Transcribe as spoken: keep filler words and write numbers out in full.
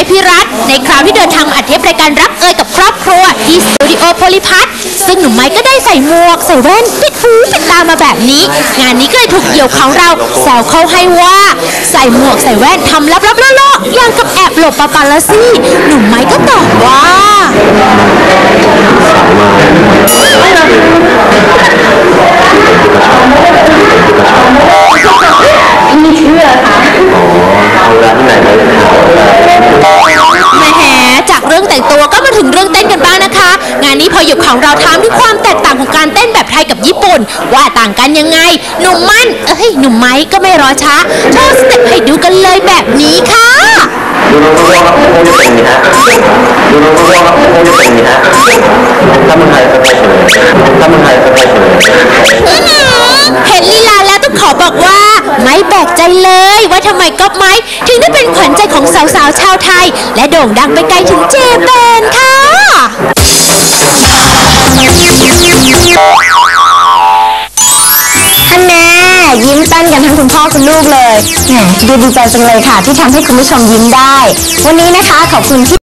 พิรัตน์ในคราวที่เดินทางมาอัดเทปรายการรักเอ่ยกับครอบครัวที่สตูดิโอโพลิพัทซึ่งหนุ่มไม้ก็ได้ใส่หมวกใส่แว่นปิดหูปิดตามาแบบนี้งานนี้ก็เลยถูกเหยี่ยวของเราแซวเข้าให้ว่าใส่หมวกใส่แว่นทำลับๆล่อๆอย่างกับแอบหลบปาปารัสซี่หนุ่มไม้ก็ตอบว่าไม่เชื่อค่ะเอาละที่ไหนเลยแหมจากเรื่องแต่งตัวก็มาถึงเรื่องเต้นกันบ้างนะคะงานนี้พอหยุดของเราถามถึงความแตกต่างของการเต้นแบบไทยกับญี่ปุ่นว่าต่างกันยังไงหนุ่มมั่นเอ้ยหนุ่มไม้ก็ไม่รอช้าโชว์สเต็ปให้ดูกันเลยแบบนี้ค่ะดูน้องรู้ว่าเขาจะเป็นอย่างนี้ฮะดูน้องรู้ว่าเขาจะเป็นอย่างนี้ฮะถ้ามันไทยก็ไทยเลยถ้ามันไทยก็ไทยเลยเห็นลีลาแล้วต้องขอบอกว่าไม่แปลกใจเลยว่าทำไมก๊อปไม้ถึงได้เป็นขวัญใจของสาวๆชาวไทยและโด่งดังไปไกลถึงเจแปนค่ะท่านแม่ยิ้มเต้นกันทั้งคุณพ่อคุณลูกเลยแหมดูดีใจจังเลยค่ะที่ทำให้คุณผู้ชมยิ้มได้วันนี้นะคะขอบคุณที่